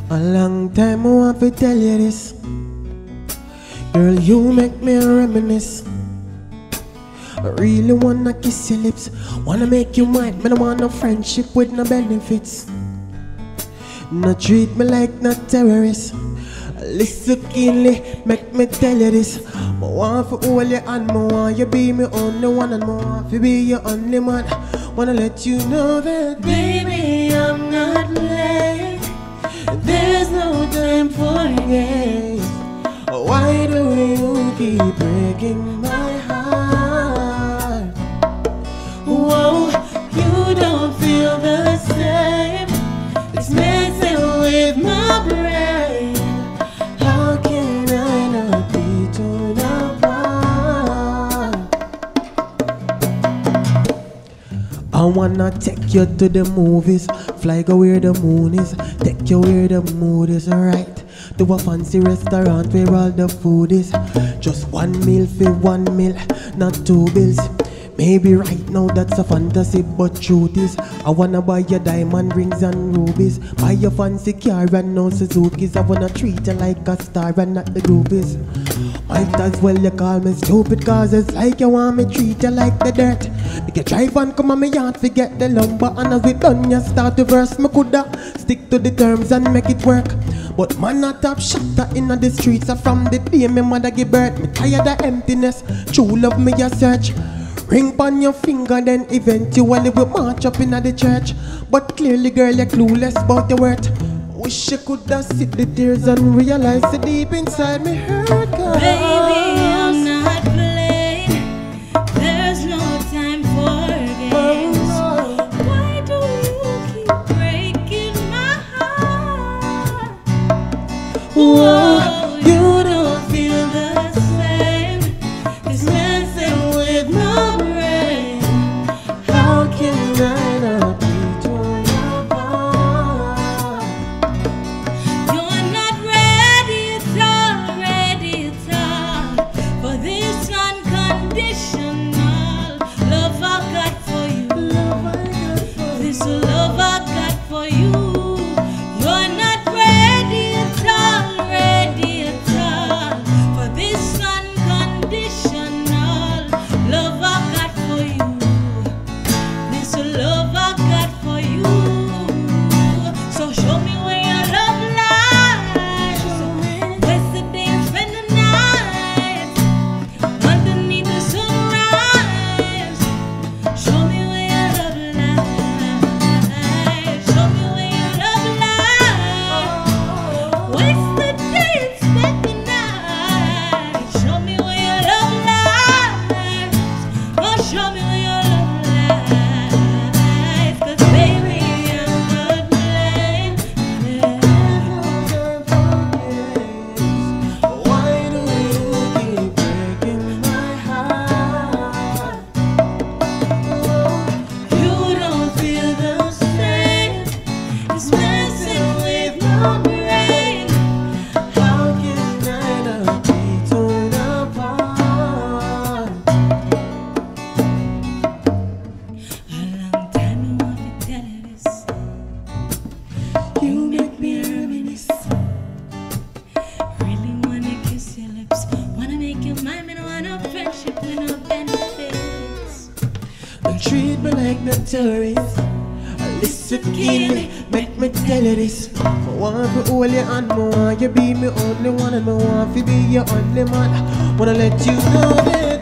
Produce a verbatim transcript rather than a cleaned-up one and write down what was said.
A long time I want to tell you this. Girl, you make me reminisce. I really wanna kiss your lips. Wanna make you mine, but I want no friendship with no benefits. No treat me like no terrorist. Listen keenly, make me tell you this. I want to hold you and I want you be my only one, and I want to be your only man. Wanna let you know that, baby, I'm not late. There's no time for games. Why do you keep breaking my heart? Whoa, you don't feel the same. It's messing with my brain. How can I not be torn apart? I wanna take you to the movies, fly go where the moon is, take you where the mood is, alright. To a fancy restaurant where all the food is. Just one meal for one meal, not two bills. Maybe right now that's a fantasy, but truth is I wanna buy your diamond rings and rubies, buy your fancy car and no Suzuki's. I wanna treat you like a star and not the groupies. Might as well you call me stupid, cause it's like you want me treat you like the dirt. You can drive and come on me yard, forget the lumber, and as we done you start the verse. Me coulda stick to the terms and make it work, but man a top shotter inna the streets. Are from the day me mother give birth. Me tired of emptiness, true love me a search. Ring on your finger, then eventually we march up inna the church. But clearly, girl, you're clueless about your worth. Wish you coulda sit the tears and realize the deep inside me hurt. Baby, I'm not playing. There's no time for games. Why do you keep breaking my heart? Whoa, you don't feel the same. It's messing with my brain. how can I not be torn apart? You're not ready at all, ready at all for this unconditional love I got for you. Love I got for This love I got for you. You're not ready at all, ready at all for this unconditional love I got for you. This love I got for you. So show me where your love lies. Waste the day and spend the night underneath the sunrise. Show me where your love lies. Show me where your love lies. Waste the day and spend the night. Show me where your love lies. Oh, show me where your love lies. 'Cause baby, I'm not playing. Why do you keep breaking my heart? You don't feel the same. It's messing with my brain. How can I not be torn apart? A long time I want to tell you this. You make me reminisce. Really wanna kiss your lips. Wanna make you mine. And wanna friendship with no benefits. Don't treat me like no tourist. Listen keenly, make me tell you this. I want to hold you and I want you be my only one, and I want to be your only man. Wanna let you know that